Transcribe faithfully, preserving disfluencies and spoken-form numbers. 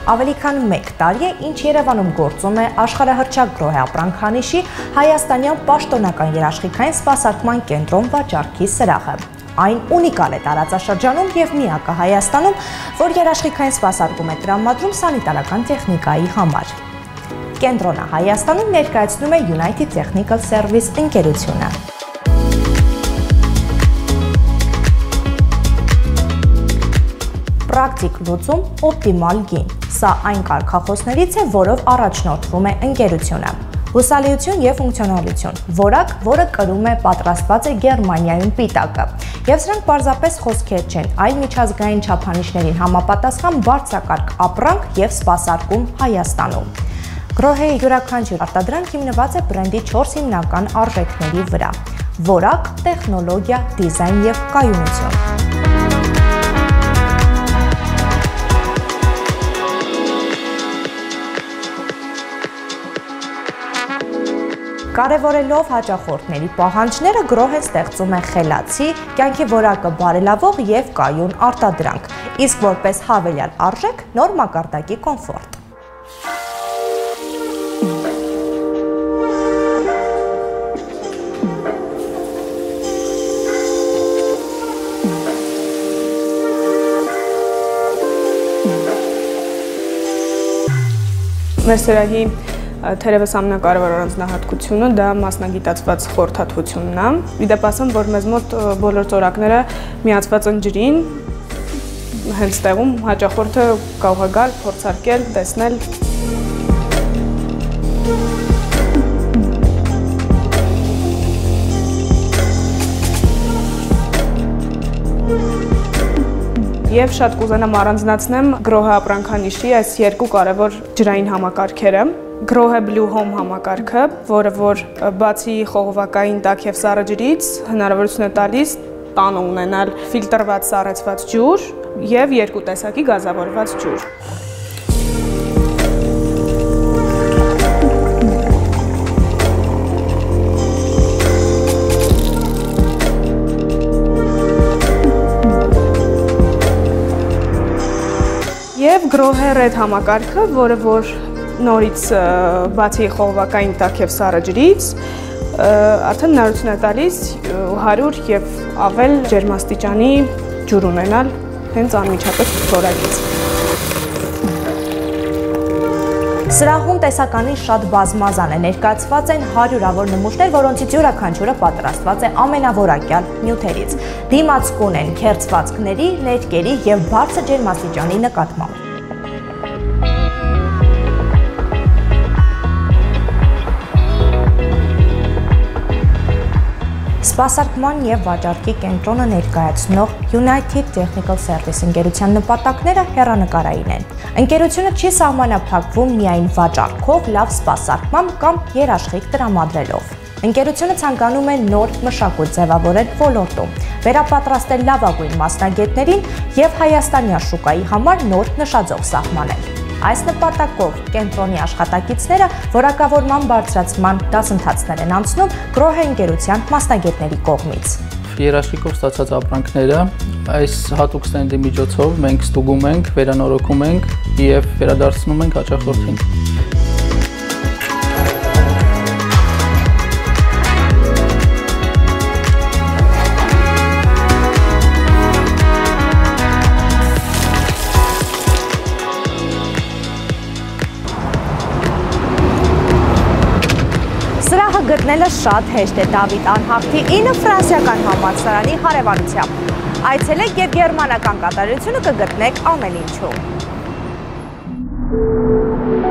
Ավելի քան մեկ տարի է, ինչ Երևանում գործում է աշխարհահռչակ գրոհեապրանքանիշի հայաստանյան պաշտոնական երաշխիքային սպասարկման կենտրոն վաճառքի սրահը։ Այն ունիկալ է տարածաշրջանում և միակը Հայաստանում, որ երաշխիքային սպասարկում է տրամադրում սանիտարական տեխնիկայի համար։ Կենտրոնը Հայաստանում ներկայացնում է United Technical Service ընկերությունը։ Պրակտիկ լուծում, օպտիմալ գին։ Սա այն կարգախոսներից է, որով առաջնորդվում է ընկերությունը։ Հուսալիություն և ֆունկցիոնալություն, որակ, որը կրում է պատրաստված է Գերմանիայում պիտակը։ Եվ սրանք պարզապես խոսքեր չեն, այլ միջազգային չափանիշներին համապատասխան բարձրակարգ ապրանք և սպասարկում Հայաստանում։ Գրոհեի յուրաքանչյուր արտադրանք հիմնված է բրենդի չորս հիմնական արժեքների վրա՝ որակ, տեխնոլոգիա, դիզայն և կայունություն։ Կարևորելով հաճախորդների պահանջները, գրոհեն ստեղծում է խելացի, կյանքի որակը բարելավող և կայուն արտադրանք, իսկ որպես հավելյալ արժեք նոր մակարդակի կոմֆորտ։ Մեր սրահի թերևս ամենակարևոր առանձնահատկությունը դա մասնագիտացված խորհրդատվությունն է։ Իդեպ ասեմ, որ մեզ մոտ բոլոր ծորակները միացված են ջրին, հենց տեղում հաճախորդը կարող է գալ, փորձարկել, տեսնել։ Եվ շատ կուզենամ առանձնացնեմ գրոհեապրանքանիշի այս երկու կարևոր ջրային համակարգերը։ Գրոհե Blue Home համակարգը, որը որ բացի խողովակային տաք և սառը ջրից հնարավորություն է տալիս տանը ունենալ ֆիլտրված սառեցված ջուր և երկու տեսակի գազավորված ջուր։ Եվ գրոհե Red համակարգը, որը որ նորից բացի խողովակային տաք և սառը ջրից, արդեն հնարավորություն է տալիս հարյուր և ավել ջերմաստիճանի ջուր ունենալ հենց անմիջապես որակից։ Սրահում տեսականին շատ բազմազան է, ներկայացված են հարյուրավոր նմուշներ, որոնցից յուրաքանչյուրը պատրաստված է ամենավորակյալ նյութերից։ Դիմացկուն են քերծվածքների, ներկերի և բարձր ջերմաստիճանի նկատմամբ։ Սպասարկման և վաճառքի կենտրոնը ներկայացնող United Technical Service ընկերության նպատակները հեռանկարային են։ Ընկերությունը չի սահմանափակվում միայն վաճառքով, լավ սպասարկմամբ կամ երաշխիք տրամադրելով։ Ընկերությունը ցանկանում է նոր մշակույթ ձևավորել ոլորտում, վերապատրաստել լավագույն մասնագետներին և հայաստանյան շուկայի համար նոր նշաձող սահմանել։ Այս նպատակով կենտրոնի աշխատակիցները որակավորման բարձրացման դասընթացներ են անցնում գրոհե ընկերության մասնագետների կողմից։ Երաշխիքով ստացած ապրանքները այս հատուկ ստենդի միջոցով մենք ստուգում ենք, վերանորոգում ենք և վերադարձնում ենք հաճախորդին։ Գտնելը շատ հեշտ է Դավիթ Անհավթի ինը ֆրանսիական համալսարանի հարևանությամբ։ Այցելեք և գերմանական կատարելությունը կգտնեք ամեն ինչում։